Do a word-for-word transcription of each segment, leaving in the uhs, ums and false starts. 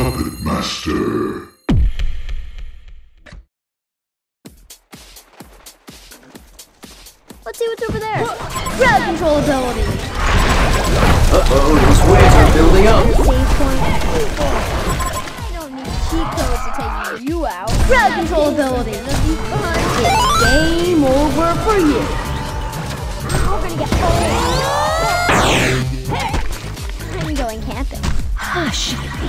Puppet Master. Let's see what's over there. Crowd control ability. Uh-oh, those waves are building up. Save point. I don't need cheat codes to take you out. Crowd control ability. It's game over for you. We're gonna get I'm going camping. Hush.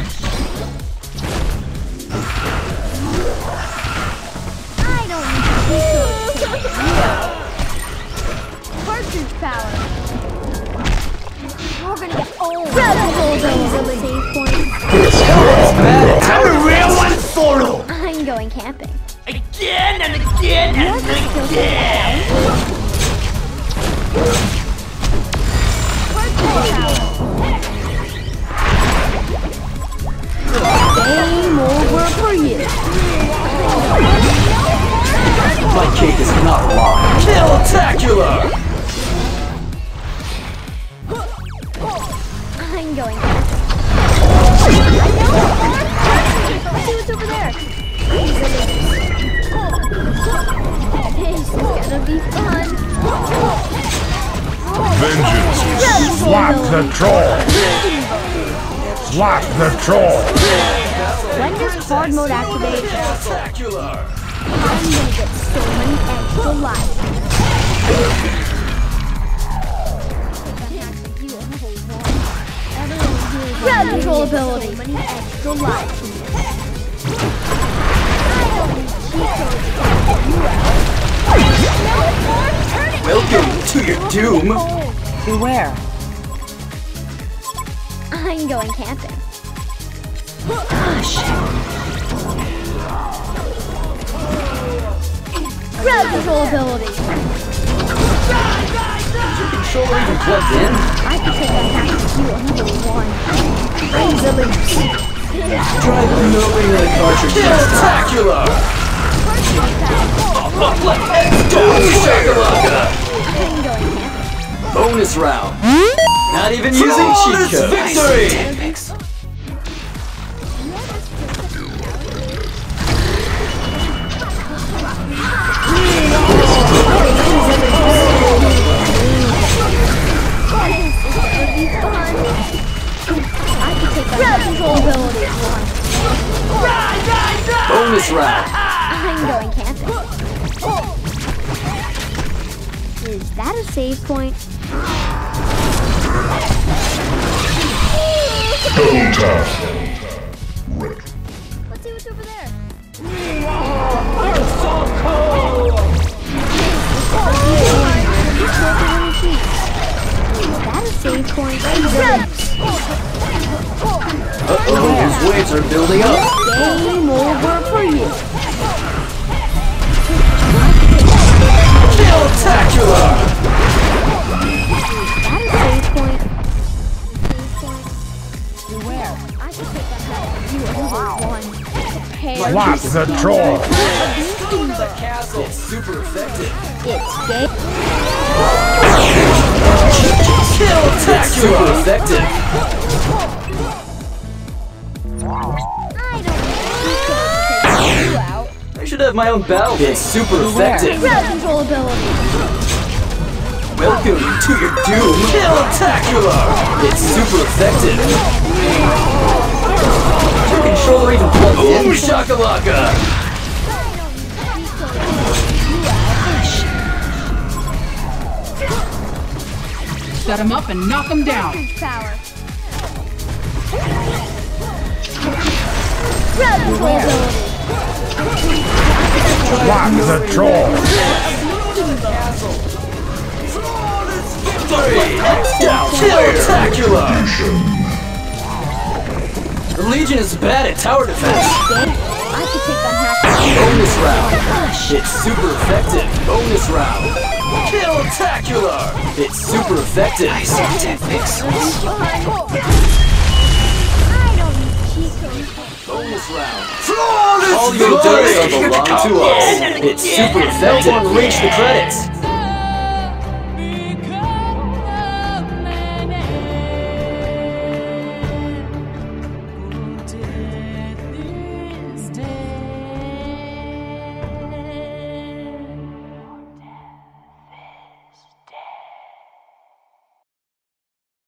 I don't need cheat codes to take you out. Cartridge power. We're gonna get old. Crowd control ability. Save point. I'm a real one photo. I'm going camping. Again and again and again. Game over for you. My cake is not locked. Kill-tacular! I'm going camping. Let's see what's over there. This is gonna be fun. Vengeance! Swap the troll! Swap the troll! When does hard mode activate? Kill-tacular! I'm gonna get so many extra lives. Crowd control ability. So many extra lives. Welcome to your doom! Beware. I'm going camping. Hush. Crowd control ability. Controller even plugged in? I can take that back to you another one. Praise the loose. Try nobody like cartridge. Kill-tacular! Let's go, shakalaka! I'm going camping. Bonus round. Not even using cheat codes. Victory! Crowd control ability. Bonus round. I'm going camping. Is that a save point? Double tap. Let's see what's over there. Is that a save point? Uh-oh, these waves are building up. Game over for you. Kill-tacular! Is that a save point? Beware. I can take that back to you another one. Swap the troll! The castle. It's super effective. It's game. Kill-tacular! It's super effective. I don't need to take you out. I should have my own battle. It's super effective. Crowd control ability. Welcome to your doom. Kill-tacular! It's super effective. Your controller even plugged in. Ooh, shakalaka! Shut him up and knock him down. Power. Crowd control ability. Swap the troll! Victory! Down! Kill-tacular! The Legion is bad at tower defense. I could take on half. Bonus round. It's super effective. Bonus round. Kill-tacular! It's super effective. I don't need cheat codes. Bonus round. All your dice belong to us. It's super effective. No one reached the credits.